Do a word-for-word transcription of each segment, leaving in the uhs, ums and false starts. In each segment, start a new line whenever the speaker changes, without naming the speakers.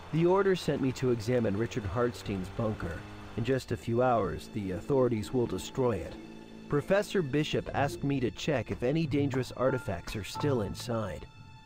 The order sent me to examine Richard Hartstein's bunker. In just a few hours, the authorities will destroy it. Professor Bishop asked me to check if any dangerous artifacts are still inside.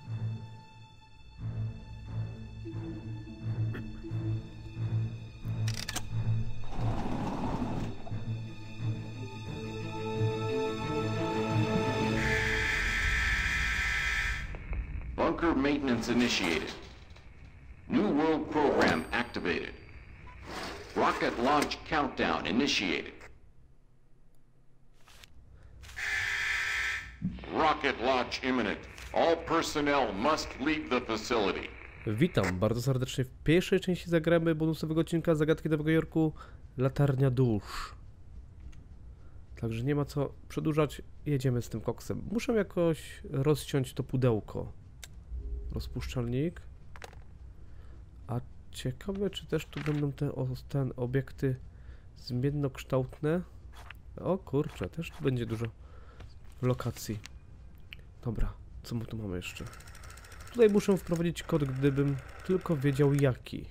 Bunker maintenance initiated. New World Program activated. Rocket launch countdown initiated. Rocket launch imminent. All personnel must leave the facility.
Witam bardzo serdecznie. W pierwszej części zagramy bonusowego odcinka Zagadki Nowego Jorku Latarnia Dusz. Także nie ma co przedłużać. Jedziemy z tym koksem. Muszę jakoś rozciąć to pudełko. Rozpuszczalnik. A ciekawe, czy też tu będą te, o, ten obiekty zmiennokształtne. O kurczę, też tu będzie dużo lokacji. Dobra, co my tu mamy jeszcze? Tutaj muszę wprowadzić kod, gdybym tylko wiedział jaki.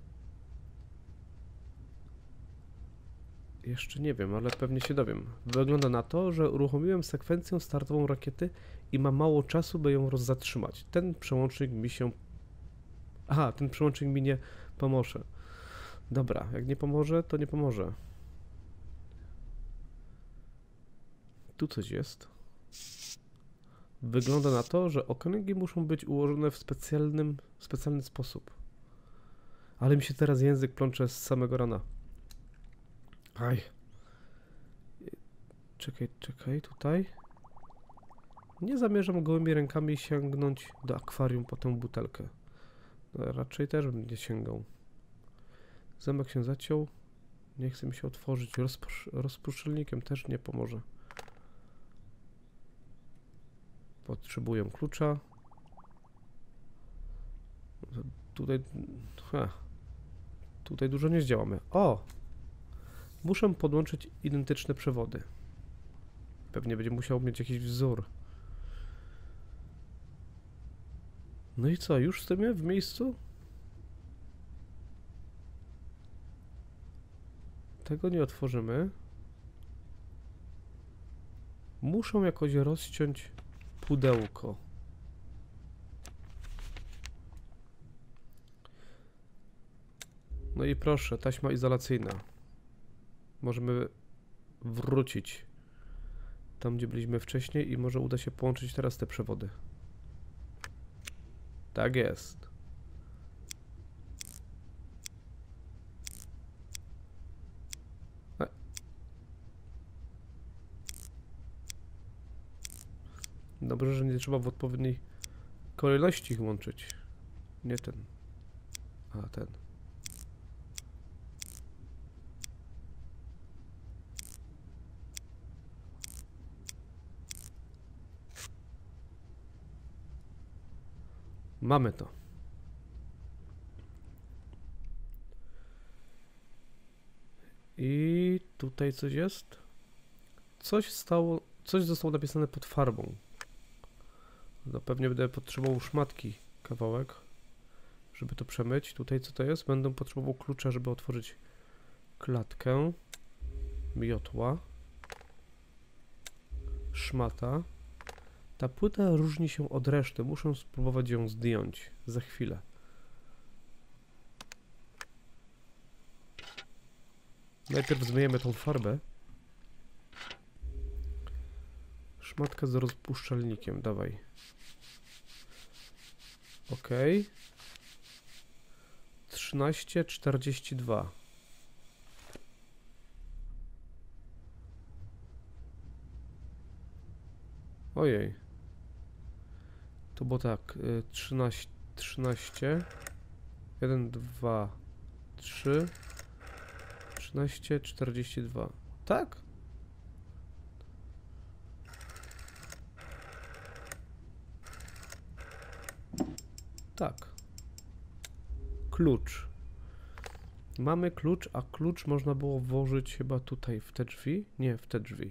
Jeszcze nie wiem, ale pewnie się dowiem. Wygląda na to, że uruchomiłem sekwencję startową rakiety i mam mało czasu, by ją rozzatrzymać. Ten przełącznik mi się... Aha, ten przełącznik mi nie pomoże. Dobra, jak nie pomoże, to nie pomoże. Tu coś jest. Wygląda na to, że okręgi muszą być ułożone w specjalnym, specjalny sposób. Ale mi się teraz język plącze z samego rana. Aj. Czekaj, czekaj, tutaj. Nie zamierzam gołymi rękami sięgnąć do akwarium po tę butelkę. No, raczej też bym nie sięgał. Zamek się zaciął. Nie chce mi się otworzyć. Rozpusz rozpuszczalnikiem też nie pomoże. Potrzebuję klucza. Tutaj... Ha. Tutaj dużo nie zdziałamy. O! Muszę podłączyć identyczne przewody. Pewnie będzie musiał mieć jakiś wzór. No i co, już stoimy w miejscu? Tego nie otworzymy. Muszę jakoś rozciąć pudełko. No i proszę, taśma izolacyjna. Możemy wrócić tam, gdzie byliśmy wcześniej i może uda się połączyć teraz te przewody. Tak jest. E. Dobrze, że nie trzeba w odpowiedniej kolejności ich łączyć. Nie ten. A ten. Mamy to. I tutaj coś jest. Coś stało, coś zostało napisane pod farbą. No pewnie będę potrzebował szmatki, kawałek, żeby to przemyć. Tutaj co to jest? Będę potrzebował klucza, żeby otworzyć klatkę. Miotła. Szmata. Ta płyta różni się od reszty. Muszę spróbować ją zdjąć za chwilę. Najpierw zmyjemy tą farbę. Szmatka z rozpuszczalnikiem, dawaj. Ok. trzynaście czterdzieści dwa. Ojej. To było tak, trzynaście, trzynaście, jeden, dwa, trzy, trzynaście, czterdzieści dwa. Tak? Tak. Klucz. Mamy klucz, a klucz można było włożyć chyba tutaj w te drzwi? Nie, w te drzwi.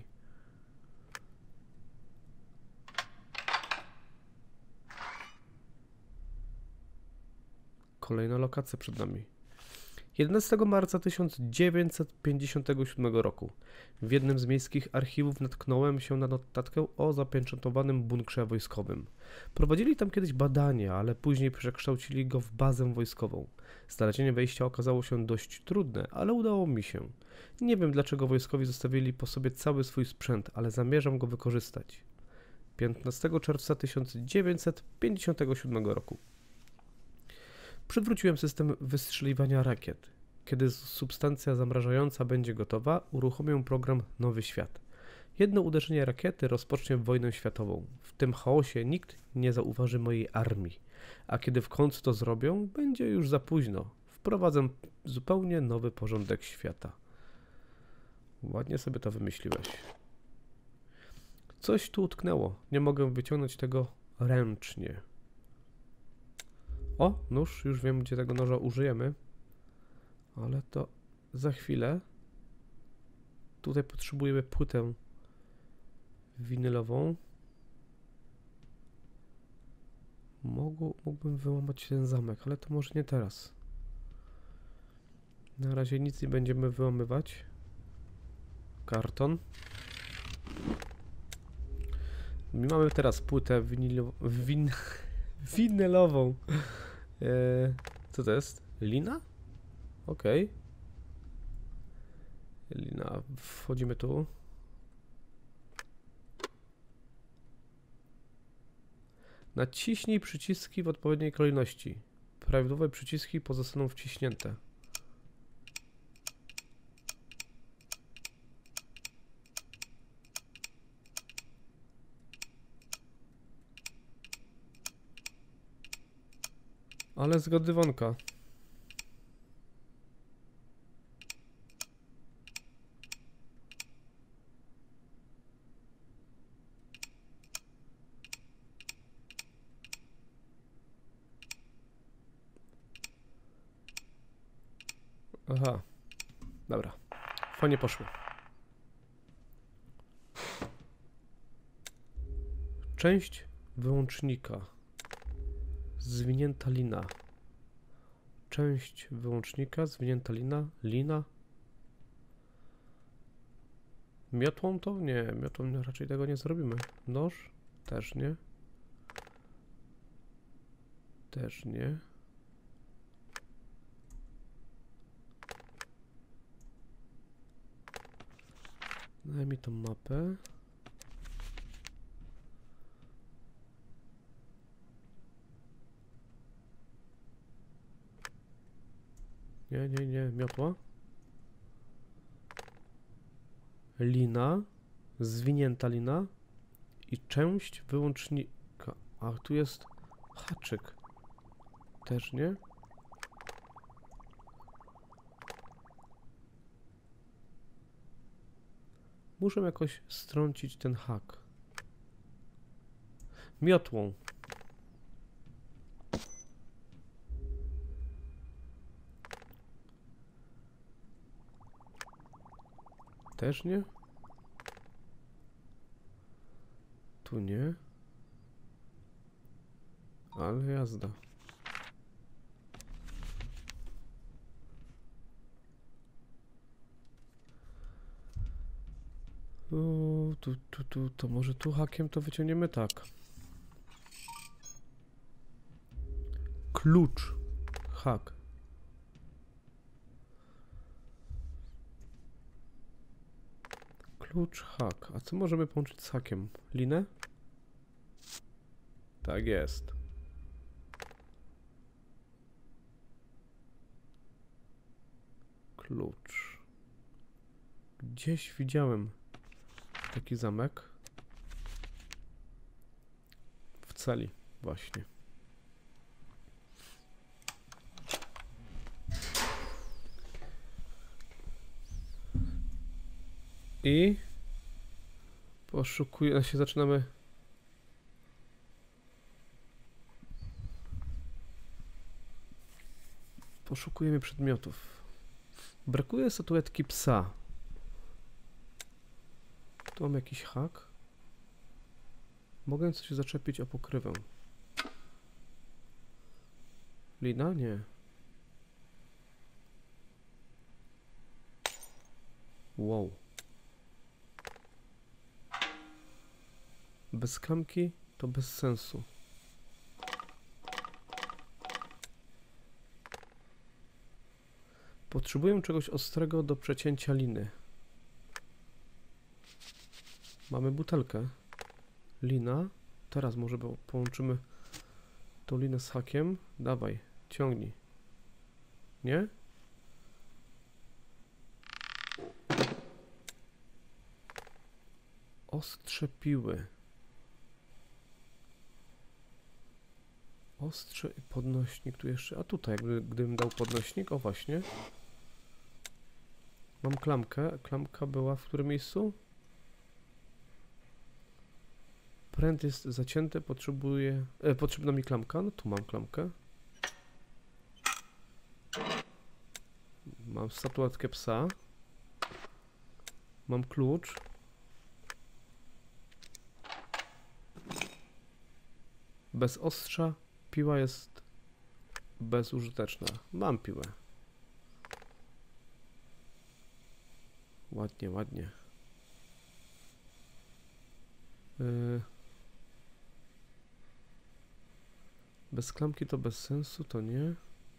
kolejna lokacja przed nami. jedenastego marca tysiąc dziewięćset pięćdziesiątego siódmego roku w jednym z miejskich archiwów natknąłem się na notatkę o zapieczętowanym bunkrze wojskowym. Prowadzili tam kiedyś badania, ale później przekształcili go w bazę wojskową. Znalezienie wejścia okazało się dość trudne, ale udało mi się. Nie wiem, dlaczego wojskowi zostawili po sobie cały swój sprzęt, ale zamierzam go wykorzystać. piętnastego czerwca tysiąc dziewięćset pięćdziesiątego siódmego roku. Przywróciłem system wystrzeliwania rakiet. Kiedy substancja zamrażająca będzie gotowa, uruchomię program Nowy Świat. Jedno uderzenie rakiety rozpocznie wojnę światową. W tym chaosie nikt nie zauważy mojej armii. A kiedy w końcu to zrobią, będzie już za późno. Wprowadzę zupełnie nowy porządek świata. Ładnie sobie to wymyśliłeś. Coś tu utknęło. Nie mogę wyciągnąć tego ręcznie. O, nóż. Już wiem, gdzie tego noża użyjemy. Ale to za chwilę. Tutaj potrzebujemy płytę winylową. Mógł, mógłbym wyłamać ten zamek, ale to może nie teraz. Na razie nic nie będziemy wyłamywać. Karton. Mamy teraz płytę winylową. Win, winylową. Eee, co to jest? Lina? Okej. Okay. Lina. Wchodzimy tu. Naciśnij przyciski w odpowiedniej kolejności. Prawidłowe przyciski pozostaną wciśnięte. Ale zgadywanka. Aha. Dobra. Fajnie poszło. Część wyłącznika. Zwinięta lina. Część wyłącznika, zwinięta lina, lina. Miotłą to? Nie, miotłą raczej tego nie zrobimy. Noż? Też nie. Też nie. Daj mi tą mapę. Nie, nie, nie, miotła. Lina, zwinięta lina i część wyłącznika. A tu jest haczyk. Też nie. Muszę jakoś strącić ten hak. Miotłą. Też nie? Tu nie. Ale jazda. O, tu, tu, tu, to może tu hakiem to wyciągniemy tak. Klucz. Hak. Klucz, hak. A co możemy połączyć z hakiem? Linę? Tak jest. Klucz. Gdzieś widziałem taki zamek. W celi właśnie. I poszukuję, się zaczynamy. Poszukujemy przedmiotów. Brakuje statuetki psa. Tu mam jakiś hak. Mogę coś zaczepić o pokrywę. Lina? Nie. Wow. Bez klamki to bez sensu. Potrzebuję czegoś ostrego do przecięcia liny. Mamy butelkę. Lina. Teraz może połączymy tą linę z hakiem. Dawaj, ciągnij. Nie? Ostrze piły. Ostrze i podnośnik tu jeszcze. A tutaj, jakby, gdybym dał podnośnik, o właśnie. Mam klamkę. Klamka była w którym miejscu? Pręt jest zacięty, potrzebuję... E, potrzebna mi klamka. No tu mam klamkę. Mam statuetkę psa. Mam klucz. Bez ostrza piła jest bezużyteczna. Mam piłę. Ładnie, ładnie. Yy. Bez klamki to bez sensu, to nie.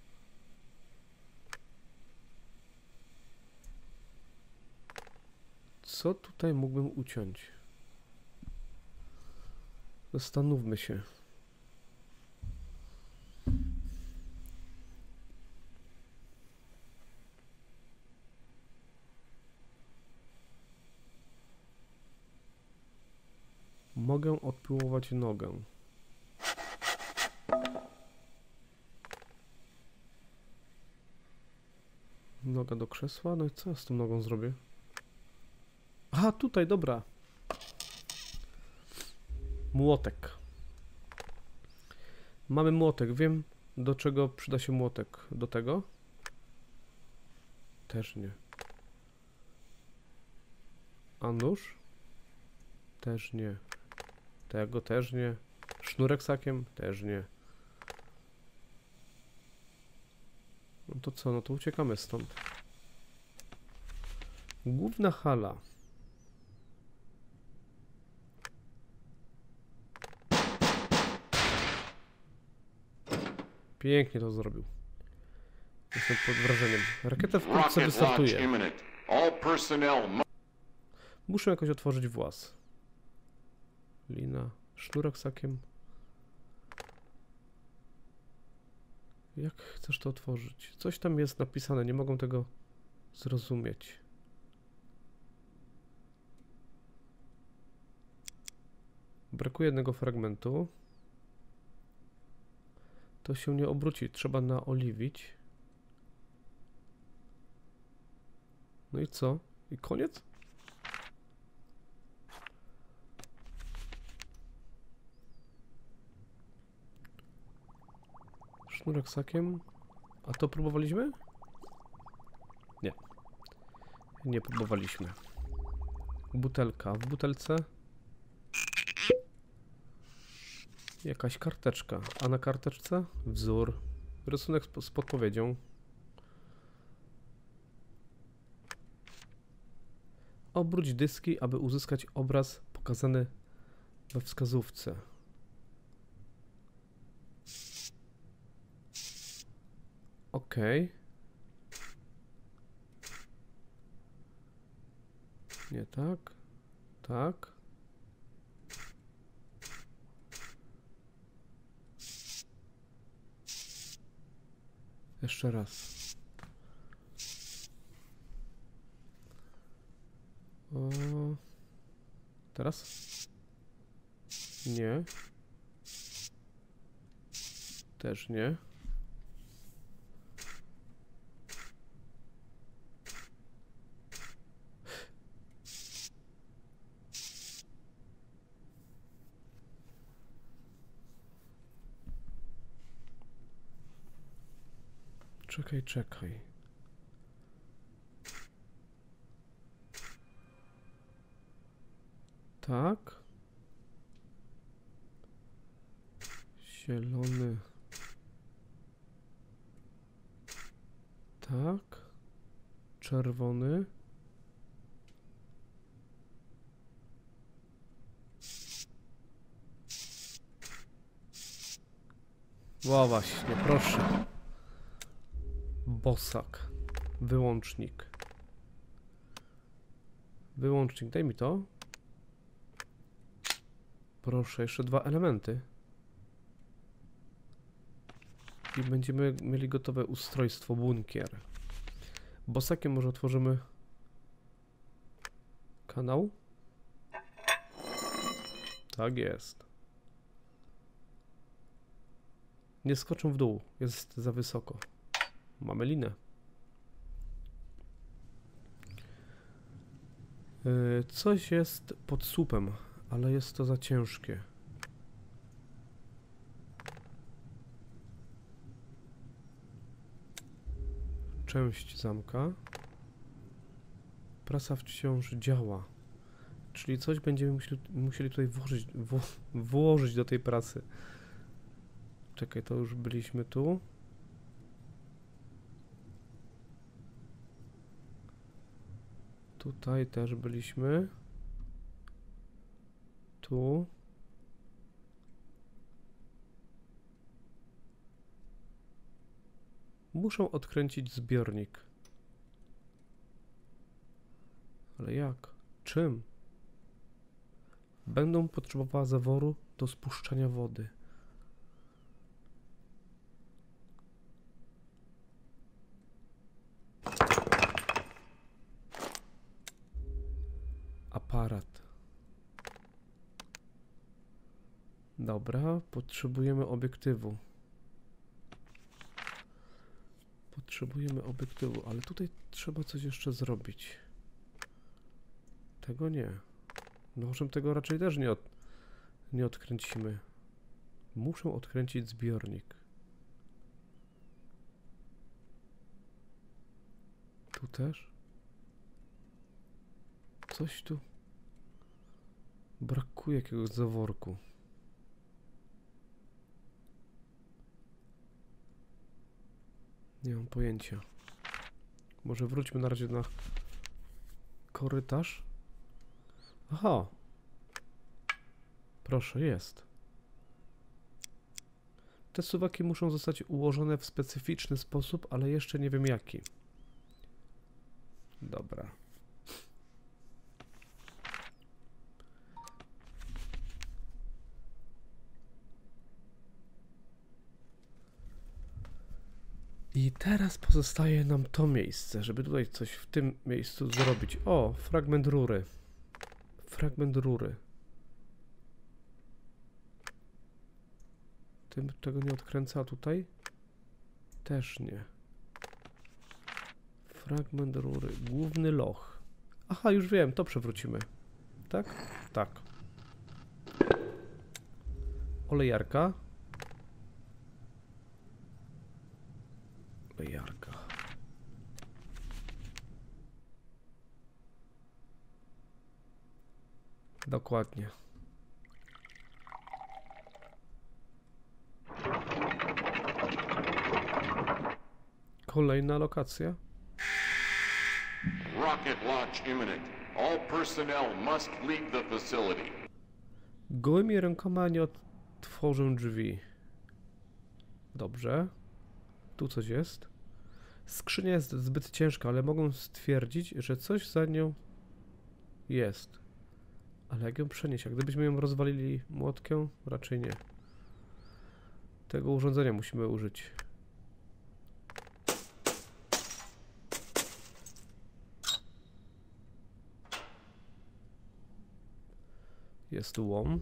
Co tutaj mógłbym uciąć? Zastanówmy się. Mogę odpiłować nogę. Noga do krzesła? No i co ja z tą nogą zrobię? Aha, tutaj, dobra. Młotek. Mamy młotek. Wiem, do czego przyda się młotek. Do tego? Też nie. A nóż? Też nie. Tego też nie. Sznurek sakiem? Też nie. No to co? No to uciekamy stąd. Główna hala. Pięknie to zrobił. Jestem pod wrażeniem. Rakieta wkrótce wystartuje. Muszę jakoś otworzyć włas. Lina. Sznurek sakiem. Jak chcesz to otworzyć? Coś tam jest napisane, nie mogą tego zrozumieć. Brakuje jednego fragmentu. To się nie obróci, trzeba naoliwić. No i co? I koniec? Sznurek sakiem. A to próbowaliśmy? Nie. Nie próbowaliśmy. Butelka. W butelce jakaś karteczka. A na karteczce wzór. Rysunek z podpowiedzią. Obróć dyski, aby uzyskać obraz pokazany we wskazówce. Okej. Nie tak. Tak. Jeszcze raz. O. Teraz? Nie. Też nie. Czekaj, czekaj. Tak. Zielony. Tak. Czerwony. O właśnie, proszę. Bosak. Wyłącznik. Wyłącznik, daj mi to. Proszę, jeszcze dwa elementy. I będziemy mieli gotowe ustrojstwo bunkier. Bosakiem może otworzymy kanał. Tak jest. Nie skoczę w dół, jest za wysoko. Mamy linę. Yy, coś jest pod słupem, ale jest to za ciężkie. Część zamka. Prasa wciąż działa. Czyli coś będziemy musieli, musieli tutaj włożyć, w, włożyć do tej prasy. Czekaj, to już byliśmy tu. Tutaj też byliśmy. Tu. Muszę odkręcić zbiornik. Ale jak? Czym? Będą potrzebowała zaworu do spuszczania wody. Aparat. Dobra, potrzebujemy obiektywu. Potrzebujemy obiektywu, ale tutaj trzeba coś jeszcze zrobić. Tego nie. Nożem tego raczej też nie, od, nie odkręcimy. Muszę odkręcić zbiornik. Tu też? Coś tu brakuje, jakiegoś zaworku. Nie mam pojęcia. Może wróćmy na razie na korytarz. Aha. Proszę, jest. Te suwaki muszą zostać ułożone w specyficzny sposób, ale jeszcze nie wiem jaki. Dobra. I teraz pozostaje nam to miejsce, żeby tutaj coś w tym miejscu zrobić. O, fragment rury. Fragment rury. Tym tego nie odkręca, a tutaj? Też nie. Fragment rury. Główny loch. Aha, już wiem, to przewrócimy. Tak? Tak. Olejarka. Olejarka. Dokładnie. Kolejna lokacja.
Rocket launch imminent. All personnel must leave the facility.
Gołymi rękoma nie otworzę drzwi. Dobrze. Tu coś jest. Skrzynia jest zbyt ciężka, ale mogą stwierdzić, że coś za nią jest. Ale jak ją przenieść? Jak gdybyśmy ją rozwalili młotkiem? Raczej nie. Tego urządzenia musimy użyć. Jest tu łom.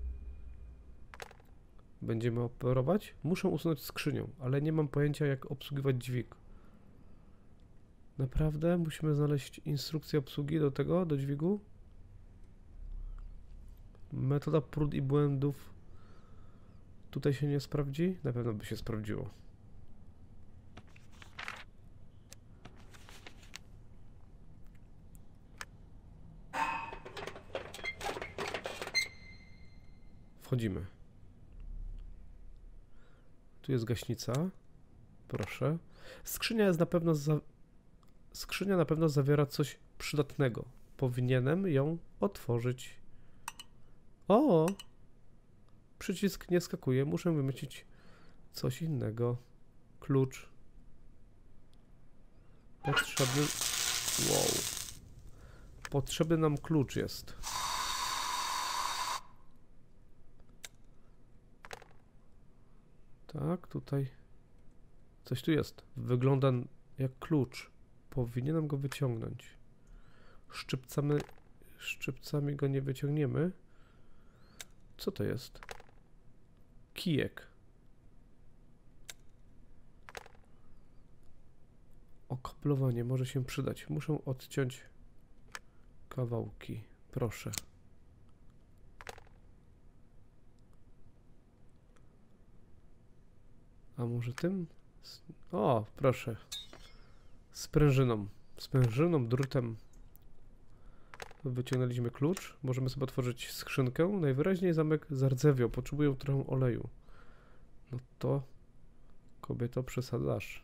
Będziemy operować? Muszę usunąć skrzynię, ale nie mam pojęcia, jak obsługiwać dźwig. Naprawdę? Musimy znaleźć instrukcję obsługi do tego, do dźwigu? Metoda prób i błędów tutaj się nie sprawdzi? Na pewno by się sprawdziło. Wchodzimy. Tu jest gaśnica. Proszę. Skrzynia jest na pewno za... Skrzynia na pewno zawiera coś przydatnego. Powinienem ją otworzyć. O! Przycisk nie skakuje. Muszę wymyślić coś innego. Klucz. Potrzebny... Wow. Potrzebny nam klucz jest. Tak, tutaj... Coś tu jest. Wygląda jak klucz. Powinienem go wyciągnąć. Szczypcami... Szczypcami go nie wyciągniemy. Co to jest? Kijek. Okablowanie może się przydać. Muszę odciąć kawałki. Proszę. A może tym? O, proszę. Sprężyną. Sprężyną, drutem. Wyciągnęliśmy klucz. Możemy sobie otworzyć skrzynkę. Najwyraźniej zamek zardzewiał. Potrzebuję trochę oleju. No to... Kobieto, przesadzasz.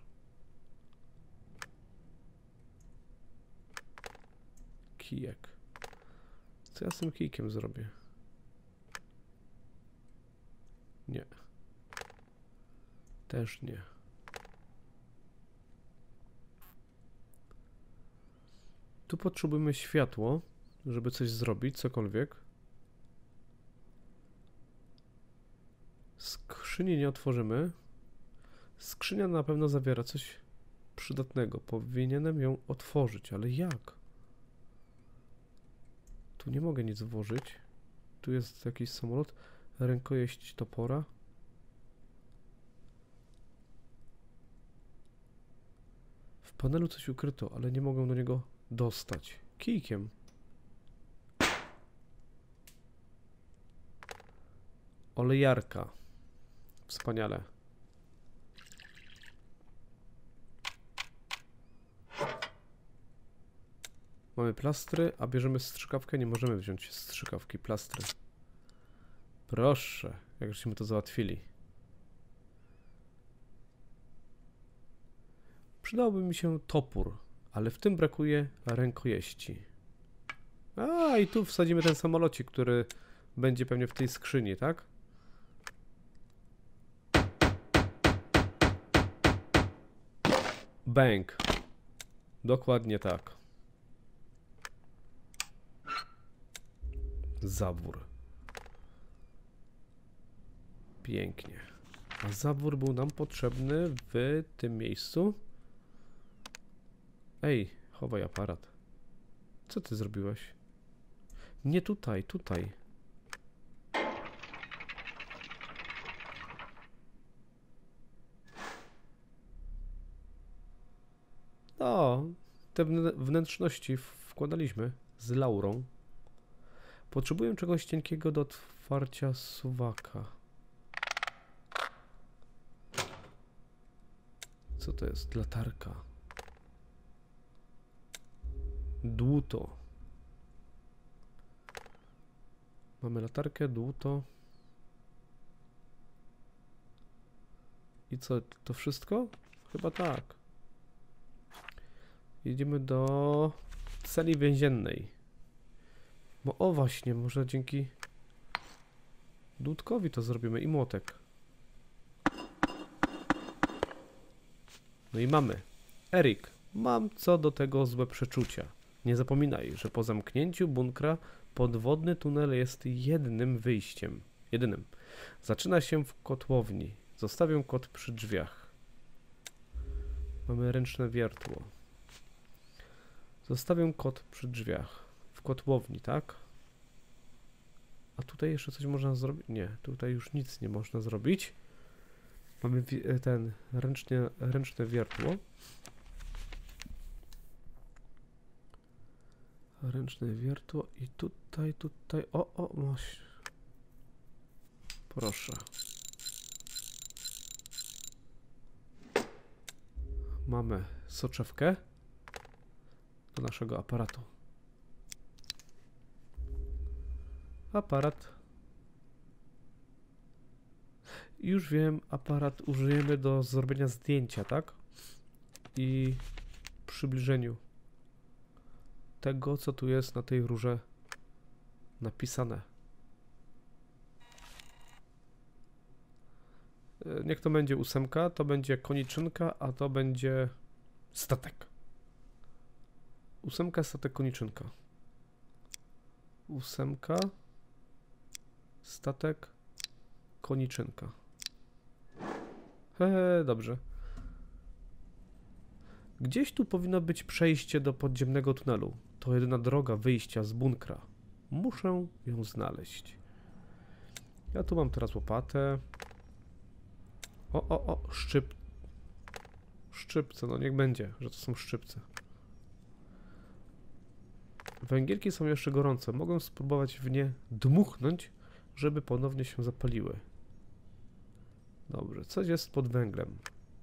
Kijek. Co ja z tym kijkiem zrobię? Nie. Też nie. Tu potrzebujemy światło, żeby coś zrobić, cokolwiek. Skrzyni nie otworzymy. Skrzynia na pewno zawiera coś przydatnego. Powinienem ją otworzyć, ale jak? Tu nie mogę nic włożyć. Tu jest jakiś samolot. Rękojeść topora. W panelu coś ukryto, ale nie mogę do niego dostać. Kijkiem. Olejarka. Wspaniale. Mamy plastry, a bierzemy strzykawkę. Nie możemy wziąć strzykawki, plastry. Proszę, jak żeśmy to załatwili. Przydałby mi się topór, ale w tym brakuje rękojeści. A, i tu wsadzimy ten samolocik, który będzie pewnie w tej skrzyni, tak? Bang. Dokładnie tak. Zawór. Pięknie. A zawór był nam potrzebny w tym miejscu. Ej, chowaj aparat. Co ty zrobiłeś? Nie tutaj, tutaj. O, te wnętrzności wkładaliśmy z laurą. Potrzebuję czegoś cienkiego do otwarcia suwaka. Co to jest? Latarka. Dłuto. Mamy latarkę, dłuto. I co? To wszystko? Chyba tak. Jedziemy do celi więziennej. Bo o właśnie, może dzięki dłutkowi to zrobimy i młotek. No i mamy. Erik, mam co do tego złe przeczucia. Nie zapominaj, że po zamknięciu bunkra podwodny tunel jest jednym wyjściem. Jedynym. Zaczyna się w kotłowni. Zostawię kod przy drzwiach. Mamy ręczne wiertło. Zostawię kod przy drzwiach. W kotłowni, tak? A tutaj jeszcze coś można zrobić? Nie, tutaj już nic nie można zrobić. Mamy ten ręcznie, ręczne wiertło. Ręczne wiertło i tutaj, tutaj, o, o, maś. Proszę. Mamy soczewkę do naszego aparatu. Aparat. Już wiem, aparat użyjemy do zrobienia zdjęcia, tak? I przybliżeniu tego, co tu jest na tej rurze napisane. E, Niech to będzie ósemka, to będzie koniczynka, a to będzie statek. Ósemka, statek, koniczynka. Ósemka, statek, koniczynka. Hehe, dobrze. Gdzieś tu powinno być przejście do podziemnego tunelu. To jedyna droga wyjścia z bunkra. Muszę ją znaleźć. Ja tu mam teraz łopatę. O, o, o, szczyp. Szczypce, no niech będzie, że to są szczypce. Węgielki są jeszcze gorące. Mogę spróbować w nie dmuchnąć, żeby ponownie się zapaliły. Dobrze, coś jest pod węglem.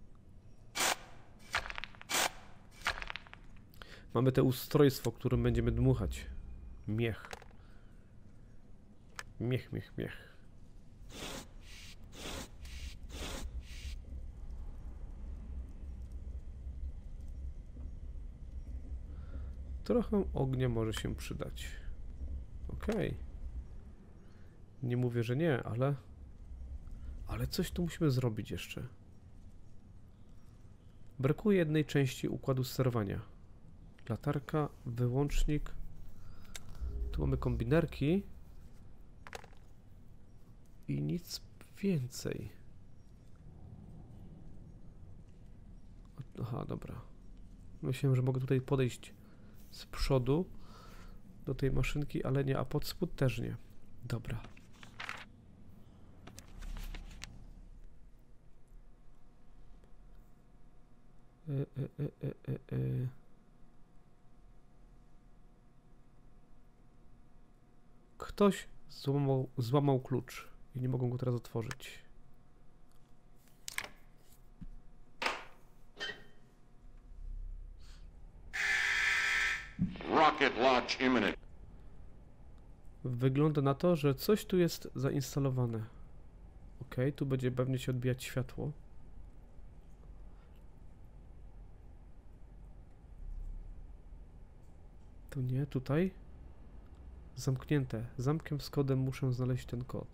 Mamy te ustrojstwo, którym będziemy dmuchać. Miech. Miech, miech, miech. Trochę ognia może się przydać. Okej. Okay. Nie mówię, że nie, ale... Ale coś tu musimy zrobić jeszcze. Brakuje jednej części układu sterowania. Latarka, wyłącznik. Tu mamy kombinerki. I nic więcej. Aha, dobra. Myślałem, że mogę tutaj podejść z przodu do tej maszynki, ale nie, a pod spód też nie. Dobra. E, e, e, e, e. Ktoś złamał, złamał klucz i nie mogą go teraz otworzyć.
Rocket launch imminent.
Wygląda na to, że coś tu jest zainstalowane. Ok, tu będzie pewnie się odbijać światło. Tu nie, tutaj. Zamknięte. Zamkiem z kodem muszę znaleźć ten kod.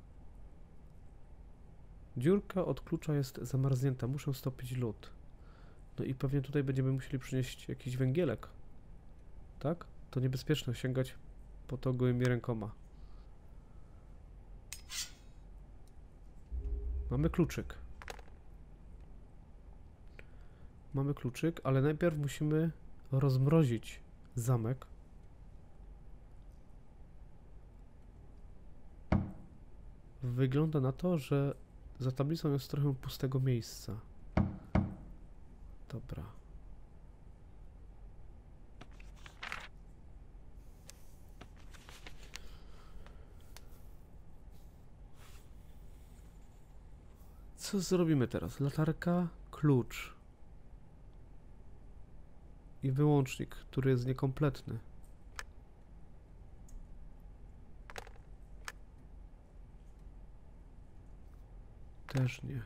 Dziurka od klucza jest zamarznięta. Muszę stopić lód. No i pewnie tutaj będziemy musieli przynieść jakiś węgielek. Tak? To niebezpieczne sięgać po to gołymi rękoma. Mamy kluczyk. Mamy kluczyk, ale najpierw musimy rozmrozić zamek. Wygląda na to, że za tablicą jest trochę pustego miejsca. Dobra. Co zrobimy teraz? Latarka, klucz i wyłącznik, który jest niekompletny. Też nie.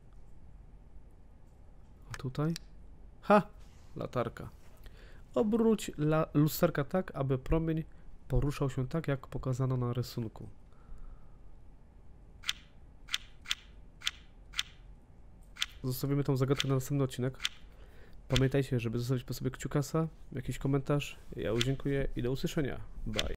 A tutaj? Ha! Latarka. Obróć la lusterka tak, aby promień poruszał się tak, jak pokazano na rysunku. Zostawimy tą zagadkę na następny odcinek. Pamiętajcie, żeby zostawić po sobie kciukasa, jakiś komentarz. Ja już dziękuję i do usłyszenia. Bye.